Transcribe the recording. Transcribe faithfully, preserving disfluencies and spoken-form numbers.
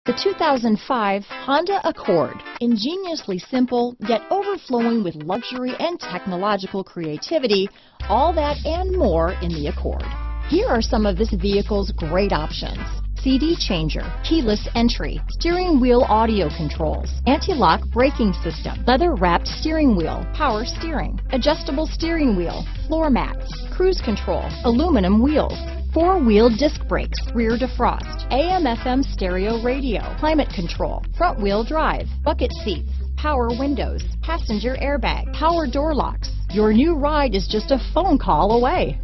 The two thousand five Honda Accord. Ingeniously simple, yet overflowing with luxury and technological creativity, all that and more in the Accord. Here are some of this vehicle's great options: C D changer, keyless entry, steering wheel audio controls, anti-lock braking system, leather-wrapped steering wheel, power steering, adjustable steering wheel, floor mats, cruise control, aluminum wheels, four-wheel disc brakes, rear defrost, A M F M stereo radio, climate control, front-wheel drive, bucket seats, power windows, passenger airbag, power door locks. Your new ride is just a phone call away.